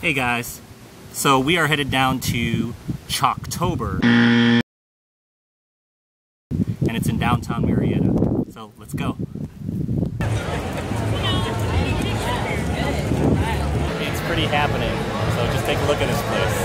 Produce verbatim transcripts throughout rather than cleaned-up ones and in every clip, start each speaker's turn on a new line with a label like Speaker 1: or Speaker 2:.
Speaker 1: Hey guys, so we are headed down to Chalktober, and it's in downtown Marietta, so let's go. It's pretty happening, so just take a look at this place.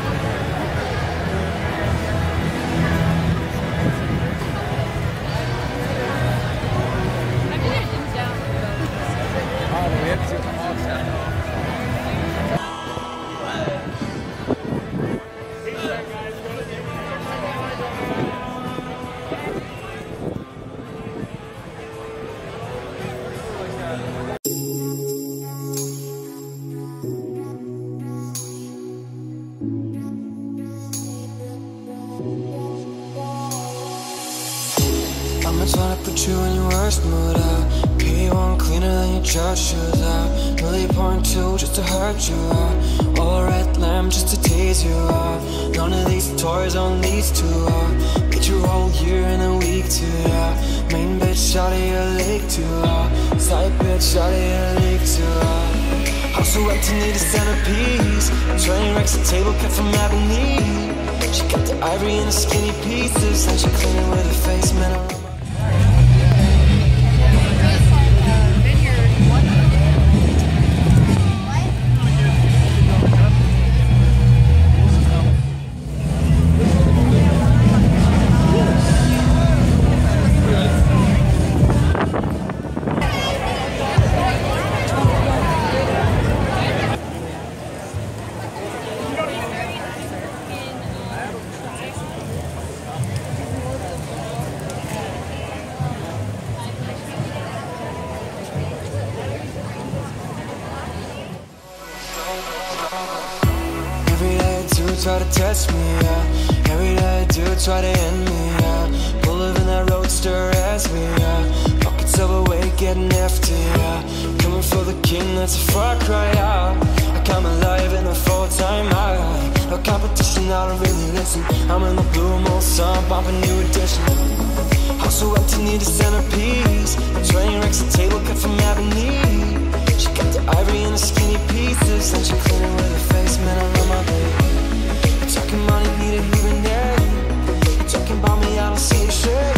Speaker 2: I'm trying to put you in your worst mood out. P one cleaner than your church shoes out. Really pouring two just to hurt you out. All red lamb just to tease you out. None of these toys on these two out. Get your whole year in a week too out. Main bitch out of your league too out. Side bitch out of your league too out. House so empty, need a centerpiece. Train wrecks a table cut from ebony. She got the ivory in the skinny pieces, and she cleaning with her face, man. Try to test me, yeah. Every day I do try to end me, yeah. Pull up in that roadster as we, yeah. Pockets overweight, getting hefty, yeah. Coming for the king, that's a far cry out. I come alive in a full-time high. No competition, I don't really listen. I'm in the blue moon sun, bumping new edition. House so empty, need a centerpiece. Train wrecks a table cut from ebony. She got the ivory in the skinny pieces, and she cleaning with her face, man, I love my baby. Talking money, need a hearing aid. Talking about me, I don't see a shit.